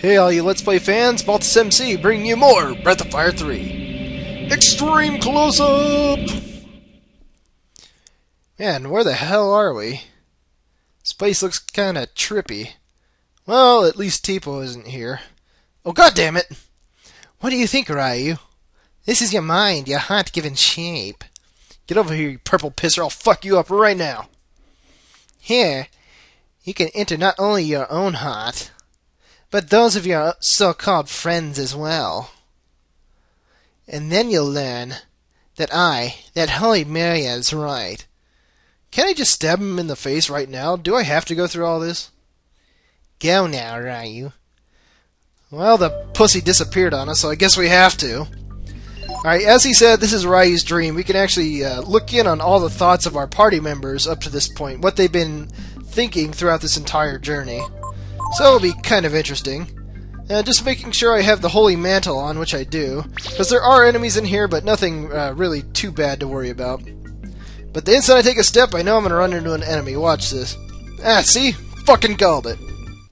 Hey all you Let's Play fans, Baltus MC bringing you more Breath of Fire 3. Extreme Close-Up! Man, where the hell are we? This place looks kinda trippy. Well, at least Tipo isn't here. Oh god damn it! What do you think, Ryu? This is your mind, your heart-given shape. Get over here, you purple pisser, I'll fuck you up right now. Here, you can enter not only your own heart, but those of your so-called friends as well. And then you'll learn that that Holy Maria is right. Can't I just stab him in the face right now? Do I have to go through all this? Go now, Ryu. Well, the pussy disappeared on us, so I guess we have to. Alright, as he said, this is Ryu's dream. We can actually look in on all the thoughts of our party members up to this point, what they've been thinking throughout this entire journey. So it'll be kind of interesting. Just making sure I have the Holy Mantle on, which I do. Because there are enemies in here, but nothing really too bad to worry about. But the instant I take a step, I know I'm going to run into an enemy. Watch this. Ah, see? Fucking called it.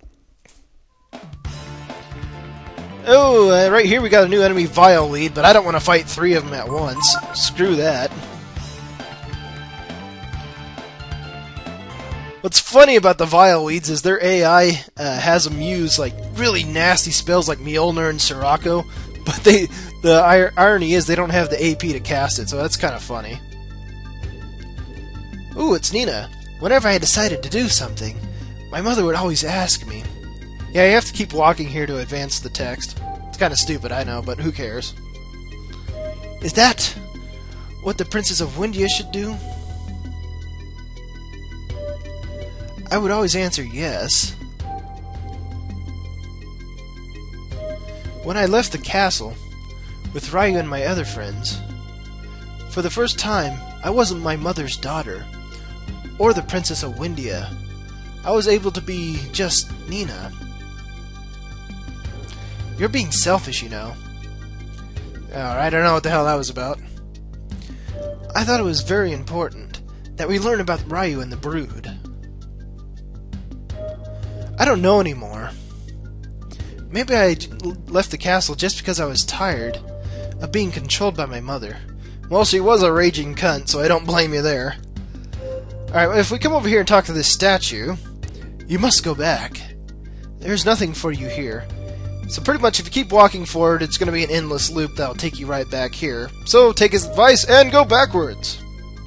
Oh, right here we got a new enemy, Vile Lead, but I don't want to fight 3 of them at once. Screw that. What's funny about the Vile Weeds is their AI has them use like really nasty spells like Mjolnir and Sirocco, but the irony is they don't have the AP to cast it, so that's kind of funny. Ooh, it's Nina. Whenever I decided to do something, my mother would always ask me. Yeah, you have to keep walking here to advance the text. It's kind of stupid, I know, but who cares? Is that what the Princess of Windia should do? I would always answer yes. When I left the castle with Ryu and my other friends, for the first time, I wasn't my mother's daughter, or the Princess of Windia. I was able to be just Nina. You're being selfish, you know. I don't know what the hell that was about. I thought it was very important that we learn about Ryu and the Brood. I don't know anymore. Maybe I left the castle just because I was tired of being controlled by my mother. Well, she was a raging cunt, so I don't blame you there. Alright, if we come over here and talk to this statue, you must go back. There's nothing for you here. So pretty much if you keep walking forward, it's going to be an endless loop that'll take you right back here. So take his advice and go backwards.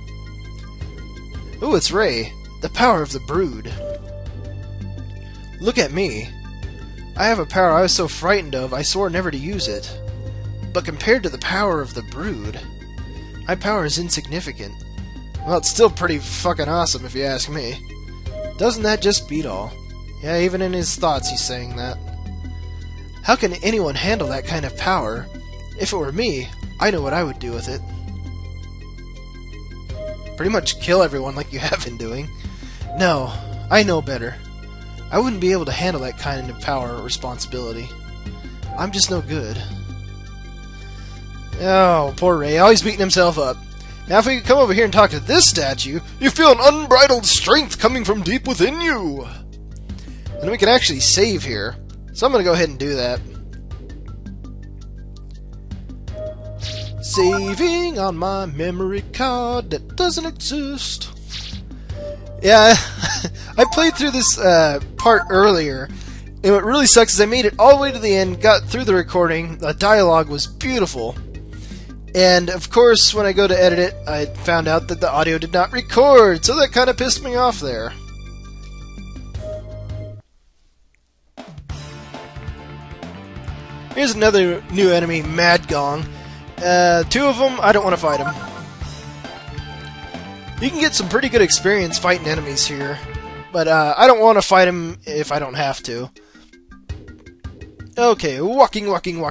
Ooh, it's Ray. The power of the Brood. Look at me. I have a power I was so frightened of, I swore never to use it. But compared to the power of the Brood, my power is insignificant. Well, it's still pretty fucking awesome if you ask me. Doesn't that just beat all? Yeah, even in his thoughts he's saying that. How can anyone handle that kind of power? If it were me, I know what I would do with it. Pretty much kill everyone like you have been doing. No, I know better. I wouldn't be able to handle that kind of power or responsibility. I'm just no good. Oh, poor Ray, always beating himself up. Now if we come over here and talk to this statue, you feel an unbridled strength coming from deep within you. And we can actually save here. So I'm going to go ahead and do that. Saving on my memory card that doesn't exist. Yeah, I played through this part earlier, and what really sucks is I made it all the way to the end, got through the recording, the dialogue was beautiful, and of course when I go to edit it, I found out that the audio did not record, so that kind of pissed me off there. Here's another new enemy, Mad Gong. 2 of them, I don't want to fight them. You can get some pretty good experience fighting enemies here, but I don't want to fight them if I don't have to. Okay, walking.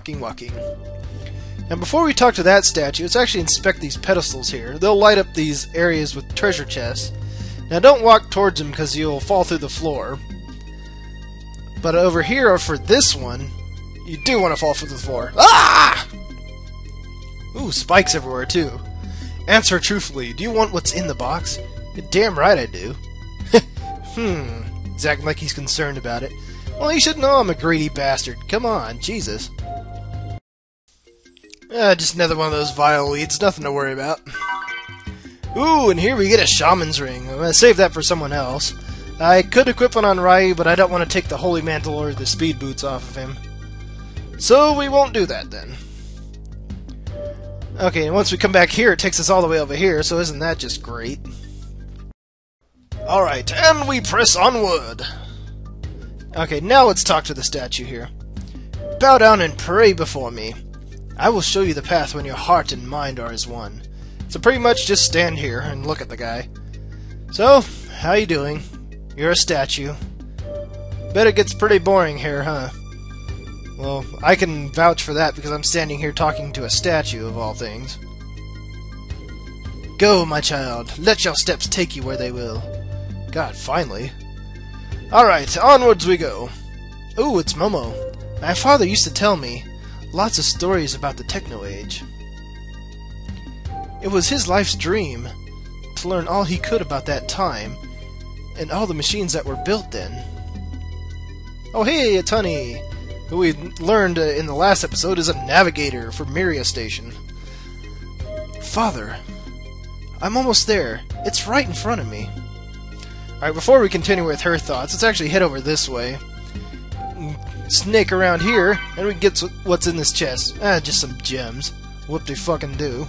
Now before we talk to that statue, let's actually inspect these pedestals here. They'll light up these areas with treasure chests. Now don't walk towards them because you'll fall through the floor. But over here, for this one, you do want to fall through the floor. Ah! Ooh, spikes everywhere too. Answer truthfully, do you want what's in the box? You're damn right I do. He's acting like he's concerned about it. Well, you should know I'm a greedy bastard. Come on, Jesus. Just another one of those vile leads. Nothing to worry about. Ooh, and here we get a shaman's ring. I'm gonna save that for someone else. I could equip one on Ryu, but I don't want to take the holy mantle or the speed boots off of him. So we won't do that then. Okay, and once we come back here, it takes us all the way over here, so isn't that just great? Alright, and we press onward! Okay, now let's talk to the statue here. Bow down and pray before me. I will show you the path when your heart and mind are as one. So pretty much just stand here and look at the guy. So, how you doing? You're a statue. Bet it gets pretty boring here, huh? Well, I can vouch for that because I'm standing here talking to a statue, of all things. Go, my child. Let your steps take you where they will. God, finally. Alright, onwards we go. Ooh, it's Momo. My father used to tell me lots of stories about the Techno Age. It was his life's dream to learn all he could about that time and all the machines that were built then. Oh hey, it's Honey, who we learned in the last episode is a navigator for Miria Station. Father, I'm almost there. It's right in front of me. Alright, before we continue with her thoughts, let's actually head over this way. Snake around here, and we get what's in this chest. Just some gems. Whoop-de-fucking-do.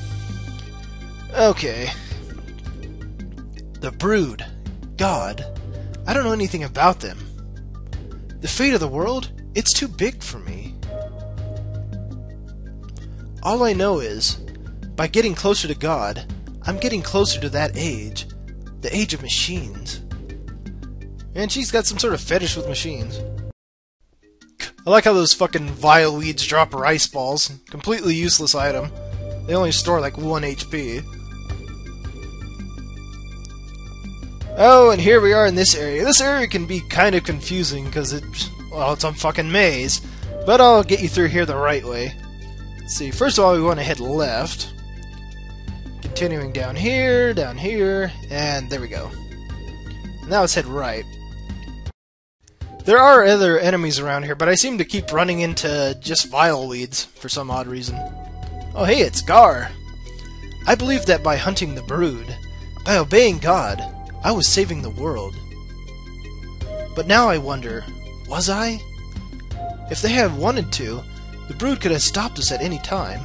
Okay. The Brood. God. I don't know anything about them. The fate of the world? It's too big for me. All I know is, by getting closer to God, I'm getting closer to that age. The age of machines. And she's got some sort of fetish with machines. I like how those fucking vile weeds drop rice balls. Completely useless item. They only store like 1 HP. Oh, and here we are in this area. This area can be kind of confusing because it's a fucking maze. But I'll get you through here the right way. Let's see, first of all we want to head left. Continuing down here, and there we go. Now let's head right. There are other enemies around here, but I seem to keep running into just vile weeds for some odd reason. Oh hey, it's Gar! I believe that by hunting the Brood, by obeying God, I was saving the world. But now I wonder, was I? If they had wanted to, the Brood could have stopped us at any time.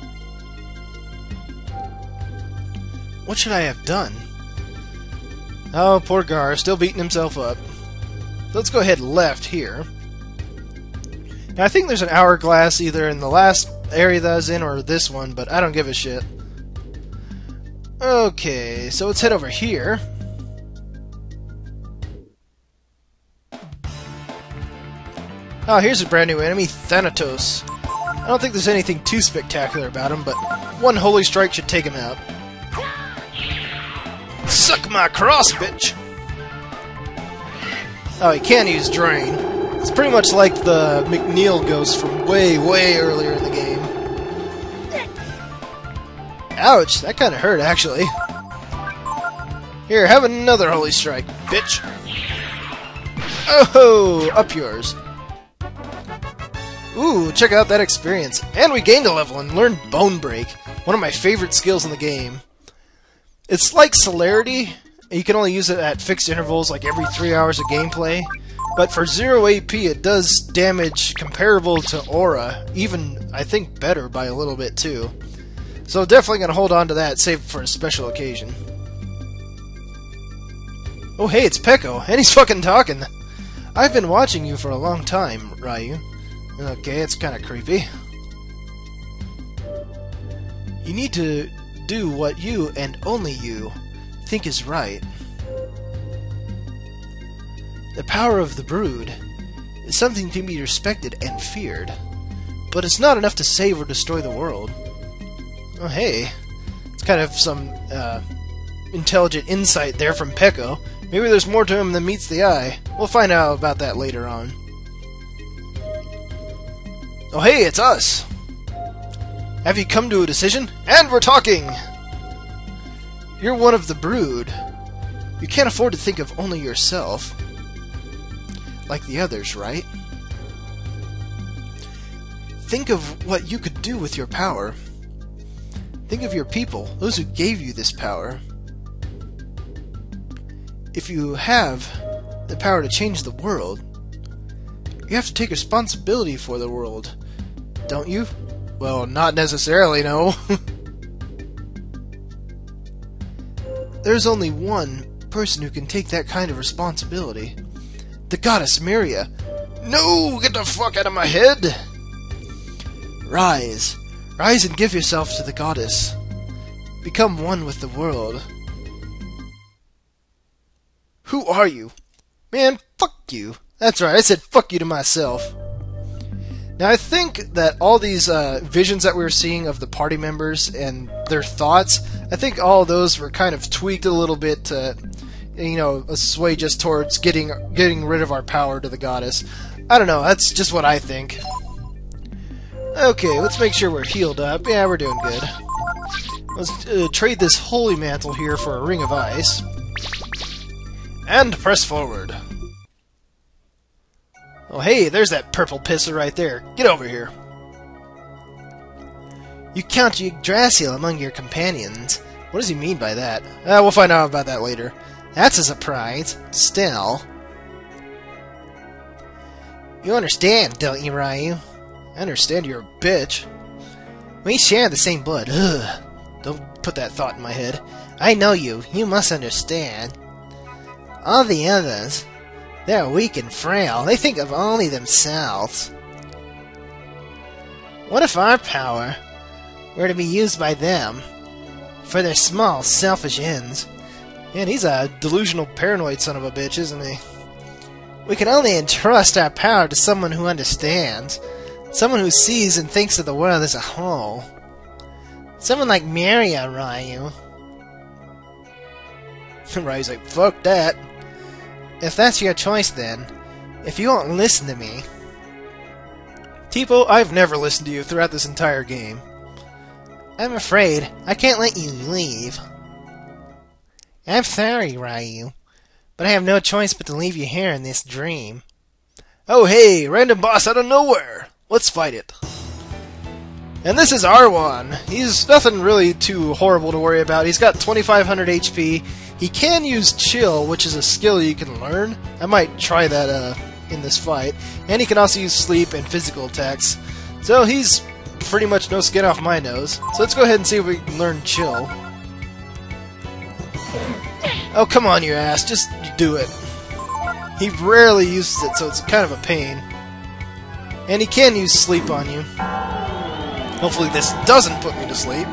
What should I have done? Oh, poor Gar, still beating himself up. Let's go ahead left here. Now, I think there's an hourglass either in the last area that I was in or this one, but I don't give a shit. Okay, so let's head over here. Oh, here's a brand new enemy, Thanatos. I don't think there's anything too spectacular about him, but one Holy Strike should take him out. Suck my cross, bitch! Oh, he can't use Drain. It's pretty much like the McNeil ghost from way, way earlier in the game. Ouch, that kinda hurt, actually. Here, have another Holy Strike, bitch! Oh, up yours. Ooh, check out that experience. And we gained a level and learned Bone Break, one of my favorite skills in the game. It's like Celerity. You can only use it at fixed intervals, like every 3 hours of gameplay. But for 0 AP, it does damage comparable to Aura, even, I think, better by a little bit, too. So definitely gonna hold on to that, save it for a special occasion. Oh hey, it's Peko, and he's fucking talking! I've been watching you for a long time, Ryu. Okay, it's kinda creepy. You need to do what you, and only you, think is right. The power of the Brood is something to be respected and feared, but it's not enough to save or destroy the world. Oh hey, it's kind of some intelligent insight there from Peko. Maybe there's more to him than meets the eye. We'll find out about that later on. Oh hey, it's us! Have you come to a decision? And we're talking! You're one of the Brood. You can't afford to think of only yourself. like the others, right? Think of what you could do with your power. Think of your people, those who gave you this power. If you have the power to change the world, you have to take responsibility for the world, don't you? Well, not necessarily, no. There's only one person who can take that kind of responsibility. The goddess Myria. No! Get the fuck out of my head! Rise. Rise and give yourself to the goddess. Become one with the world. Who are you? Man, fuck you. That's right, I said fuck you to myself. Now, I think that all these visions that we were seeing of the party members and their thoughts, I think all of those were kind of tweaked a little bit to, you know, assuage us towards getting rid of our power to the goddess. I don't know, that's just what I think. Okay, let's make sure we're healed up. Yeah, we're doing good. Let's trade this holy mantle here for a ring of ice. And press forward. Oh, hey, there's that purple pisser right there. Get over here. You count Yggdrasil among your companions. What does he mean by that? We'll find out about that later. That's a surprise. Still. You understand, don't you, Ryu? I understand you're a bitch. We share the same blood. Ugh. Don't put that thought in my head. I know you. You must understand. All the others, they're weak and frail. They think of only themselves. What if our power were to be used by them for their small, selfish ends? Man, he's a delusional, paranoid son of a bitch, isn't he? We can only entrust our power to someone who understands. Someone who sees and thinks of the world as a whole. Someone like Myria, Ryu. Ryu's like, fuck that. If that's your choice, then, if you won't listen to me... Tipo, I've never listened to you throughout this entire game. I'm afraid I can't let you leave. I'm sorry, Ryu, but I have no choice but to leave you here in this dream. Oh hey, random boss out of nowhere! Let's fight it. And this is Arwan. He's nothing really too horrible to worry about. He's got 2500 HP. He can use Chill, which is a skill you can learn. I might try that in this fight. And he can also use Sleep and physical attacks. So he's pretty much no skin off my nose. So let's go ahead and see if we can learn Chill. Oh, come on, you ass. Just do it. He rarely uses it, so it's kind of a pain. And he can use Sleep on you. Hopefully this doesn't put me to sleep.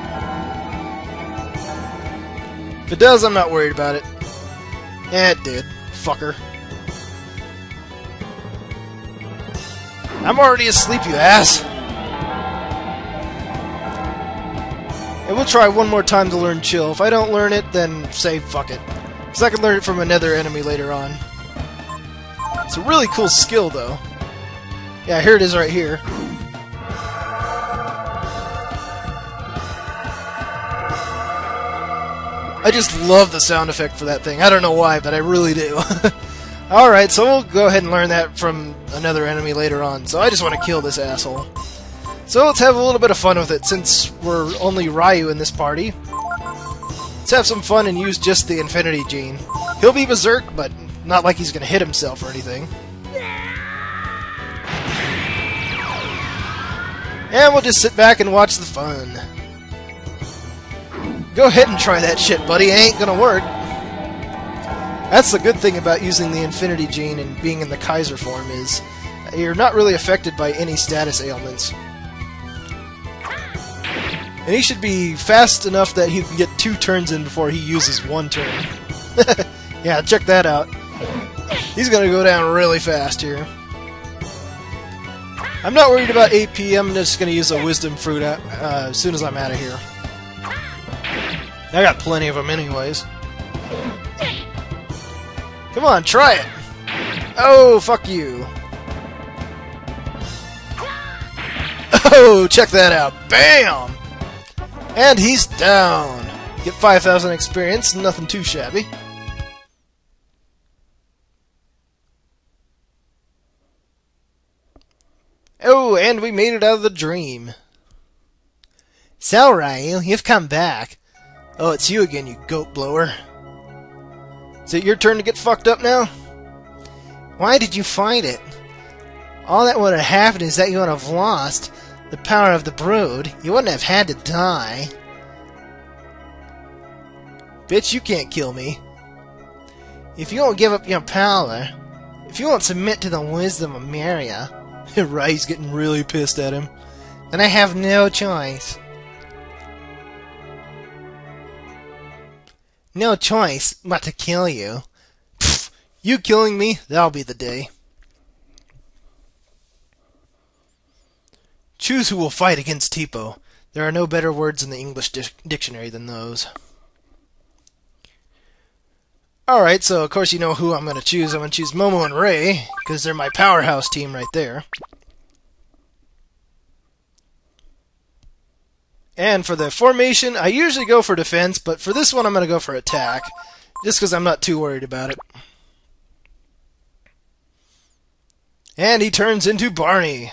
If it does, I'm not worried about it. Eh, it did. Fucker. I'm already asleep, you ass! And we'll try one more time to learn Chill. If I don't learn it, then say fuck it. Because I can learn it from another enemy later on. It's a really cool skill, though. Yeah, here it is right here. I just love the sound effect for that thing. I don't know why, but I really do. Alright, so we'll go ahead and learn that from another enemy later on. So I just want to kill this asshole. So let's have a little bit of fun with it, since we're only Ryu in this party. Let's have some fun and use just the Infinity Gene. He'll be berserk, but not like he's going to hit himself or anything. And we'll just sit back and watch the fun. Go ahead and try that shit, buddy. It ain't gonna work. That's the good thing about using the Infinity Gene and being in the Kaiser form is you're not really affected by any status ailments. And he should be fast enough that he can get 2 turns in before he uses 1 turn. Yeah, check that out. He's gonna go down really fast here. I'm not worried about AP. I'm just gonna use a Wisdom Fruit as soon as I'm out of here. I got plenty of them anyways. Come on, try it! Oh, fuck you. Oh, check that out. Bam! And he's down. Get 5,000 experience, nothing too shabby. Oh, and we made it out of the dream. So, Ryu, you've come back. Oh, it's you again, you goat blower. Is it your turn to get fucked up now? Why did you fight it? All that would have happened is that you would have lost the power of the brood. You wouldn't have had to die. Bitch, you can't kill me. If you won't give up your power, if you won't submit to the wisdom of Maria, Ryu's getting really pissed at him, then I have no choice. No choice but to kill you. Pfft, you killing me? That'll be the day. Choose who will fight against Teepo. There are no better words in the English dictionary than those. Alright, so of course you know who I'm going to choose. I'm going to choose Momo and Ray, because they're my powerhouse team right there. And for the formation, I usually go for defense, but for this one I'm going to go for attack, just because I'm not too worried about it. And he turns into Barney.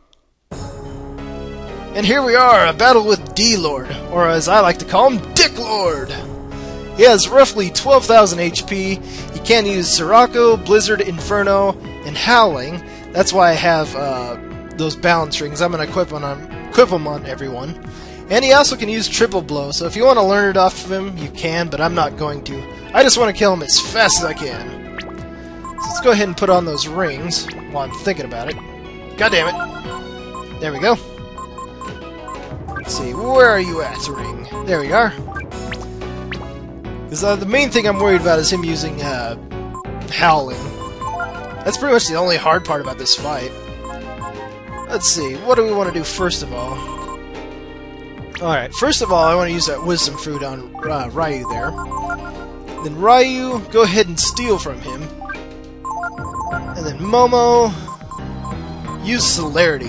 And here we are, a battle with D-Lord, or as I like to call him, Dick Lord. He has roughly 12,000 HP. He can use Sirocco, Blizzard, Inferno, and Howling. That's why I have those balance rings. I'm going to equip them on everyone. And he also can use Triple Blow, so if you want to learn it off of him, you can, but I'm not going to. I just want to kill him as fast as I can. So let's go ahead and put on those rings while I'm thinking about it. God damn it. There we go. Let's see, where are you at, ring? There we are. Because the main thing I'm worried about is him using Howling. That's pretty much the only hard part about this fight. Let's see, what do we want to do first of all? Alright, first of all, I want to use that Wisdom Fruit on Ryu there. Then Ryu, go ahead and steal from him. And then Momo, use Celerity.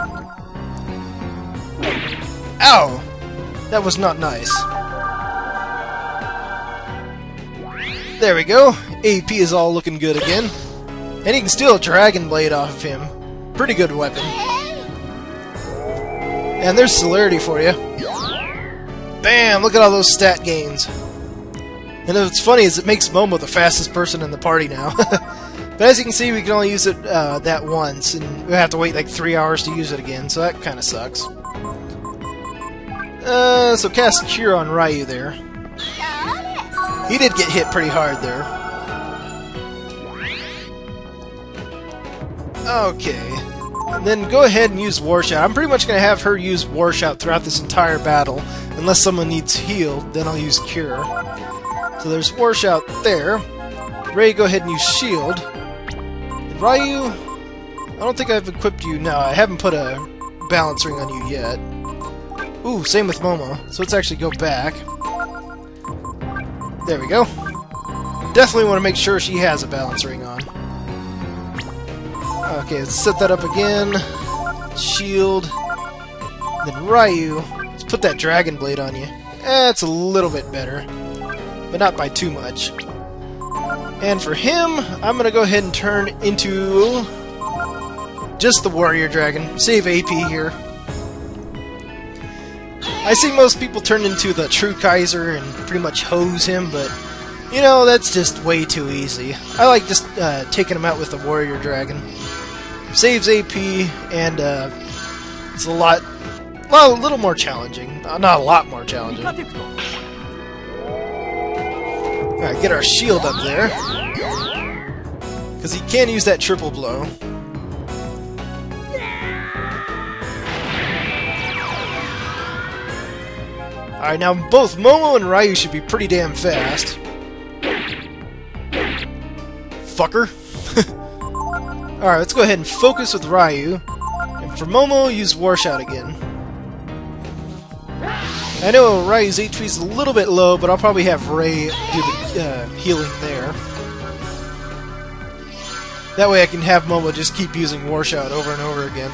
Ow! That was not nice. There we go. AP is all looking good again. And you can steal a Dragon Blade off of him. Pretty good weapon. And there's Celerity for you. Bam! Look at all those stat gains. And what's funny is it makes Momo the fastest person in the party now. But as you can see, we can only use it that once, and we have to wait like 3 hours to use it again, so that kind of sucks. So cast Cure on Ryu there. He did get hit pretty hard there. Okay. And then go ahead and use War Shout. I'm pretty much going to have her use War Shout throughout this entire battle. Unless someone needs healed, then I'll use Cure. So there's War Shout there. Ray, go ahead and use Shield. And Ryu, I don't think I've equipped you. No, I haven't put a balance ring on you yet. Ooh, same with Momo. So let's actually go back. There we go. Definitely want to make sure she has a balance ring on. Okay, let's set that up again. Shield. Then Ryu. Let's put that Dragon Blade on you. It's a little bit better. But not by too much. And for him, I'm going to go ahead and turn into just the Warrior Dragon. Save AP here. I see most people turn into the True Kaiser and pretty much hose him, but you know, that's just way too easy. I like just taking him out with the Warrior Dragon. Saves AP, and it's a little more challenging. Not a lot more challenging. Alright, get our shield up there. Because he can use that Triple Blow. Alright, now both Momo and Ryu should be pretty damn fast. Fucker. Alright, let's go ahead and focus with Ryu. And for Momo, use War Shout again. I know Ryu's HP is a little bit low, but I'll probably have Ray do the healing there. That way I can have Momo just keep using War Shout over and over again.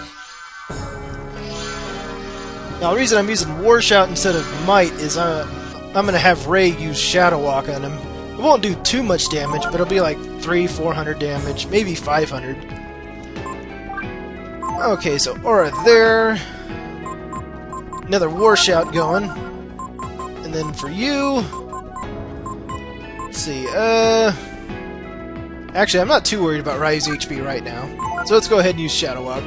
Now the reason I'm using War Shout instead of Might is I'm going to have Ray use Shadow Walk on him. It won't do too much damage, but it'll be like 300-400 damage, maybe 500. Okay, so aura there. Another war shout going. And then for you... Let's see, Actually, I'm not too worried about Ryu's HP right now. So let's go ahead and use Shadow Up.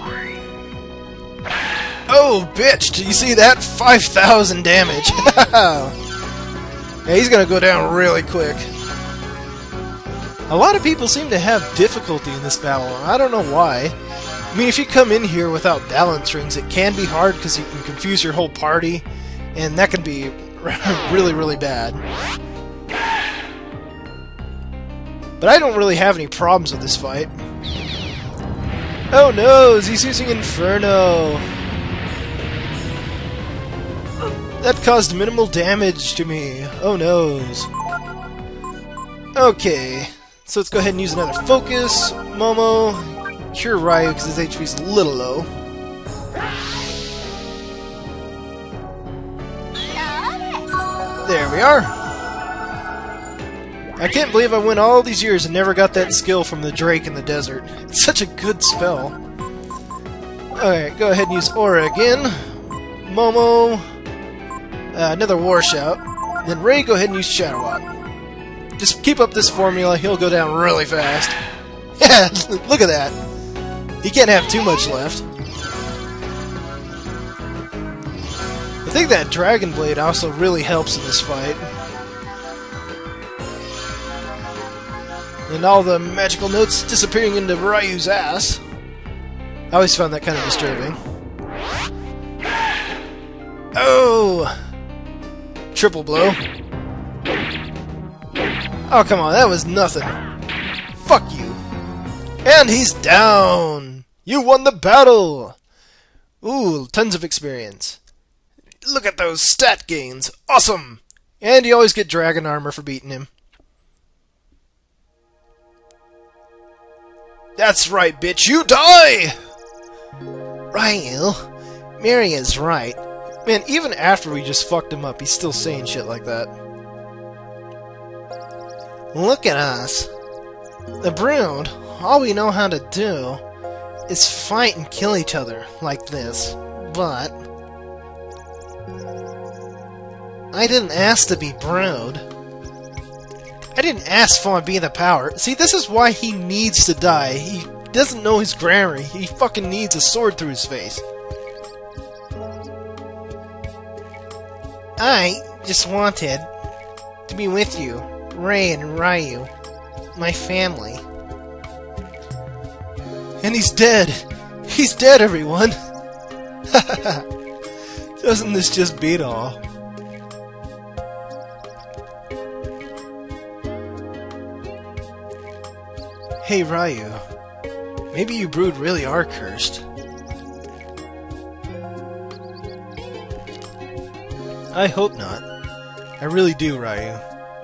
Oh, bitch! Do you see that? 5,000 damage! Yeah, he's gonna go down really quick. A lot of people seem to have difficulty in this battle. I don't know why. I mean, if you come in here without balance rings, it can be hard because you can confuse your whole party, and that can be really, really bad. But I don't really have any problems with this fight. Oh no, he's using Inferno! That caused minimal damage to me. Oh noes. Okay, so let's go ahead and use another Focus. Momo, cure Ryu because his HP is a little low. There we are. I can't believe I went all these years and never got that skill from the Drake in the desert. It's such a good spell. Alright, go ahead and use Aura again. Momo. Another War Shout. Then Ray, go ahead and use Shadow Up. Just keep up this formula, he'll go down really fast. Yeah, look at that. He can't have too much left. I think that Dragon Blade also really helps in this fight. And all the magical notes disappearing into Ryu's ass. I always found that kind of disturbing. Oh! Triple blow. Oh, come on, that was nothing. Fuck you. And he's down! You won the battle! Ooh, tons of experience. Look at those stat gains. Awesome! And you always get dragon armor for beating him. That's right, bitch, you die! Ryu, Mary is right. Man, even after we just fucked him up, he's still saying shit like that. Look at us. The Brood, all we know how to do is fight and kill each other like this. But I didn't ask to be Brood. I didn't ask for to be the power. See, this is why he needs to die. He doesn't know his grammar. He fucking needs a sword through his face. I just wanted to be with you, Ray and Ryu, my family. And he's dead. He's dead, everyone. Doesn't this just beat all? Hey, Ryu. Maybe you Brood really are cursed. I hope not. I really do, Ryu.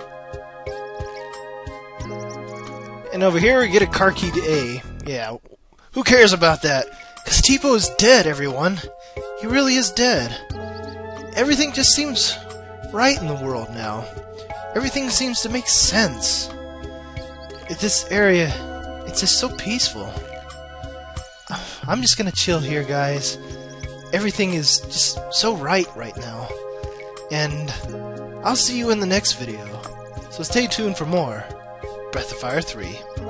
And over here we get a car key to A. Yeah, who cares about that? Because Teepo is dead, everyone. He really is dead. Everything just seems right in the world now. Everything seems to make sense. This area, it's just so peaceful. I'm just gonna chill here, guys. Everything is just so right now. And I'll see you in the next video. So stay tuned for more Breath of Fire 3.